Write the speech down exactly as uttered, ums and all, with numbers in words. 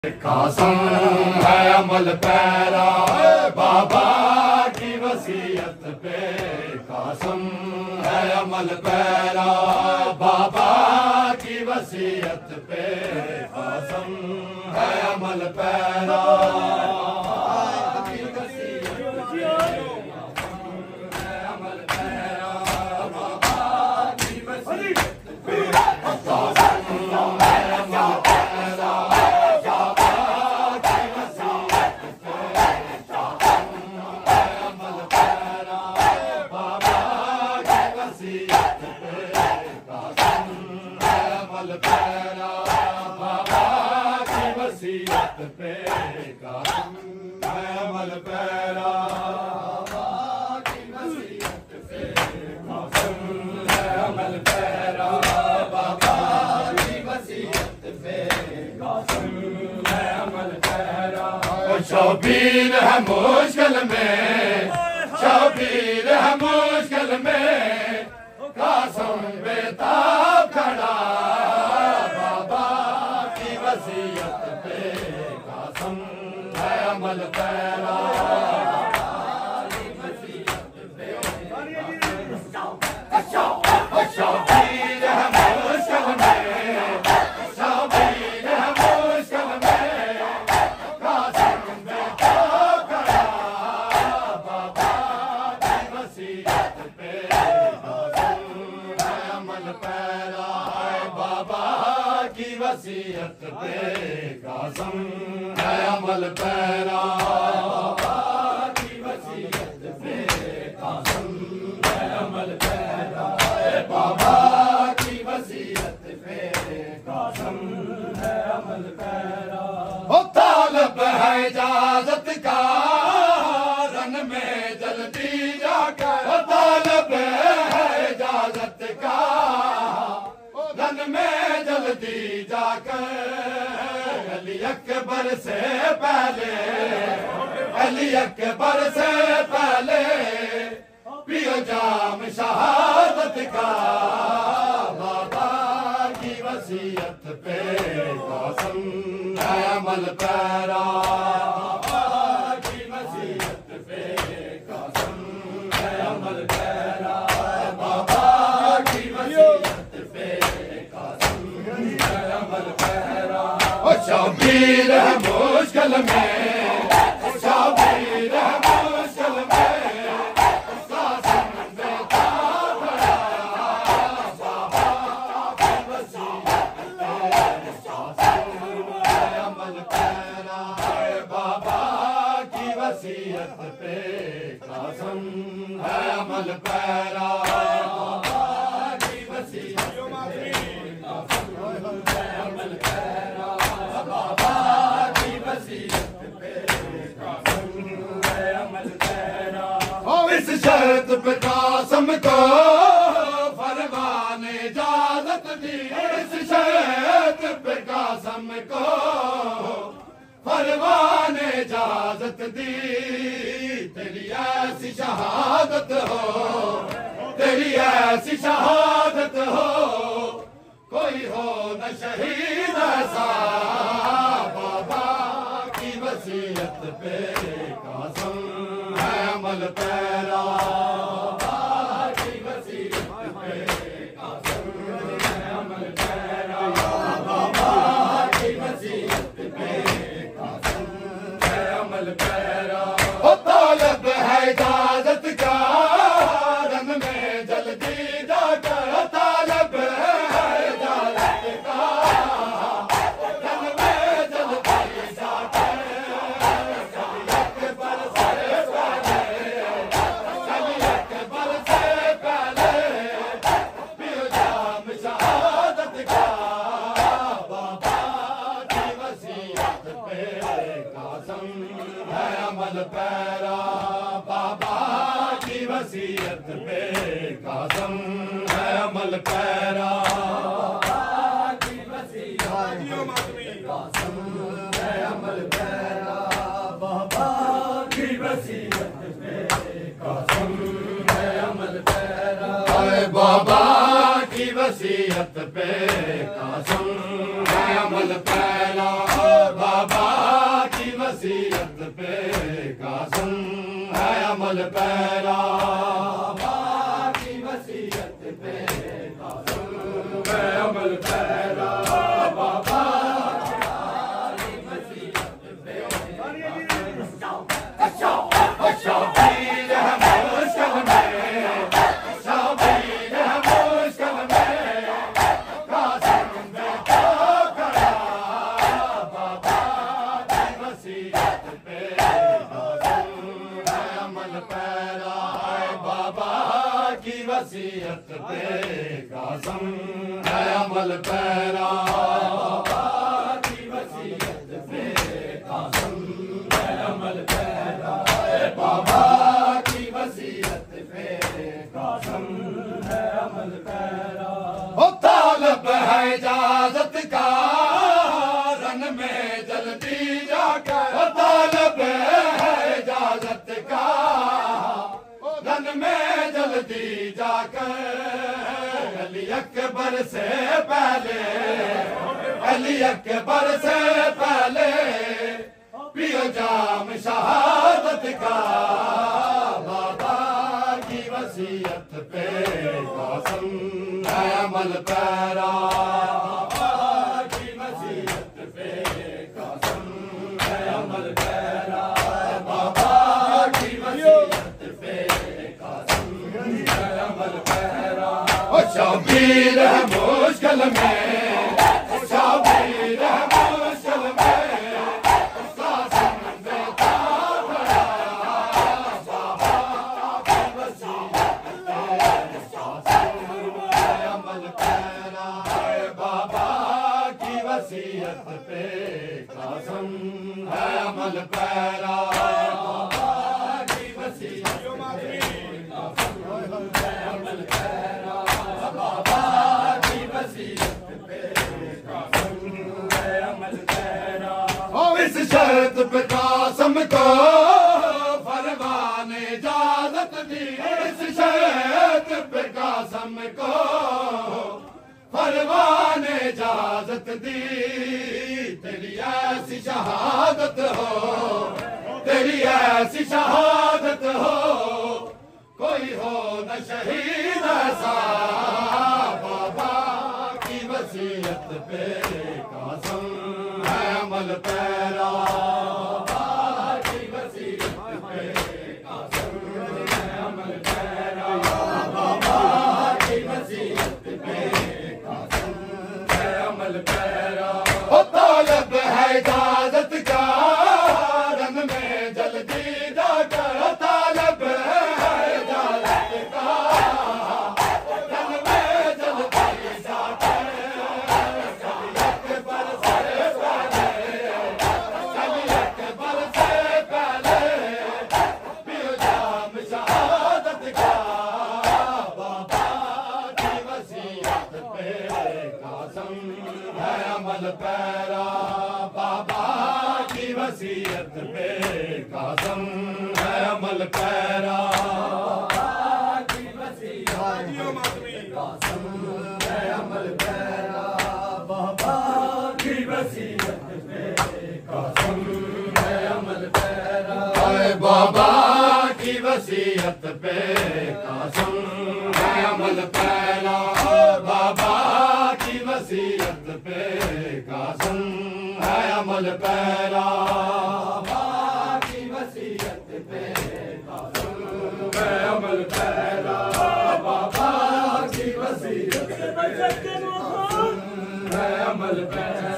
कासम है अमल पैरा बाबा की वसीयत पे, कासम है अमल पैरा बाबा की वसीयत पे, कासम है अमल पैरा पे, कासम है अमल पैरा बाबा की वसीयत पे, कासम है अमल पैरा बाबा की वसीयत पे, कासम है अमल पैरा। शबीर है मुश्किल में, शबीर है मुश्किल में, कासम बेताब खड़ा बाबा की वसीयत पे, कासम है अमल पैरा शबीर है मुश्किल में, शबीर है मुश्किल में, कासम बेताब खड़ा बाबा की वसीयत पे, कासम है अमल पैरा बाबा की वसीयत पे, कासम है अमल पैरा बाबा की वसीयत पे, कासम है अमल पैरा बाबा की वसीयत पे, कासम है अमल पैरा। ओ तालब है इजाजत का रन में जल्दी जाकर, ओ तालब है इजाजत का रन में जल्दी जाकर, अली अकबर से पहले, अली अकबर से पहले पियो जाम शहादत का बाबा की वसीयत पे, कासम है अमल पैरा बाबा की वसीयत पे, कासम है अमल पैरा बाबा की वसीयत पे, कासम है अमल पैरा। शबीर है मुश्किल में, शबीर है मुश्किल में, कासम बेताब खड़ा बाबा की वसीयत पे, कासम है अमल पैरा बाबा की वसीयत पे, कासम है अमल पैरा बाबा की वसीयत पे, कासम है अमल पैरा बाबा की वसीयत पे, कासम है अमल पैरा। और इस शर्त पे कासम को फरमान इजाजत दी, इस शर्त पे कासम को फरमान इजाजत दी, तेरी ऐसी शहादत हो, तेरी ऐसी शहादत हो, कोई हो न शहीद ऐसा बाबा की वसीयत पे, कासम है अमल पैरा बाबा की वसीयत पे, कासम है अमल पैरा बाबा की वसीयत पे, कासम है अमल पैरा। ओ तालब है इजाजत का रन में जल्दी जाकर, तालब है इजाजत का रन में जल्दी जाकर, अली अकबर से पहले, अली अकबर से पहले पियो जाम शहादत का बाबा की वसीयत पे, कासम है अमल पैरा बाबा की वसीयत पे, कासम है अमल पैरा बाबा की वसीयत पे, कासम है अमल पैरा बाबा की वसीयत पे, कासम है अमल पैरा बाबा की वसीयत पे, कासम है अमल पैरा बाबा कासम है अमल पैरा बाबा की वसीयत पे कासम है अमल पैरा बाबा की वसीयत पे शबीर है मुश्किल में शबीर है मुश्किल में कासम बेटा खड़ा बाबा की वसीयत पे कासम है अमल पैरा बाबा की वसीयत पे कासम है अमल पैरा बाबा की वसीयत पे कासम है अमल पैरा बाबा की वसीयत पे कासम है अमल पैरा ओ तालब है इजाजत का रन में जल्दी जाकर ओ तालब है इजाजत का रन में जल्दी जाकर अली अकबर से पहले अली अकबर से पहले पियो जाम शहादत का बाबा की वसीयत पे कासम है अमल पैरा बाबा की वसीयत पे कासम है अमल पैरा बाबा की वसीयत पे कासम है अमल पैरा ओ शबीर है मुश्किल में शबीर है मुश्किल में कासम बेटा खड़ा बाबा की वसीयत पे कासम है अमल पैरा बाबा की वसीयत पे कासम है अमल पैरा बाबा की वसीयत पे कासम है अमल पैरा बाबा की वसीयत पे कासम है अमल पैरा और इस शर्त पे कासम को फरमान इजाजत दी इस शर्त पे कासम को फरमान इजाजत दी तेरी ऐसी शहादत हो तेरी ऐसी शहादत हो कोई हो न शहीद ऐसा बाबा की वसीयत पे कासम है अमल पैरा बाबा की वसीयत पे कासम है अमल पैरा बाबा की वसीयत पे कासम है अमल पैरा ओ तालब है इजाजत का रंग में जल्दी जाकर ओ तालब है इजाजत का रंग में जल्दी जाकर अली अकबर से पहले अली अकबर से पहले पियो जाम शहादत का बाबा की वसीयत पे कासम है अमल पैरा बाबा की वसीयत पे कासम है अमल पैरा बाबा की वसीयत पे कासम है अमल पैरा बाबा की वसीयत पे कासम है अमल पैरा हाय बाबा की वसीयत पे कासम है अमल पैरा बाबा की वसीयत पे कासम है अमल पैरा बाबा की वसीयत पे कासम है अमल पैरा बाबा की वसीयत पे कासम है अमल पैरा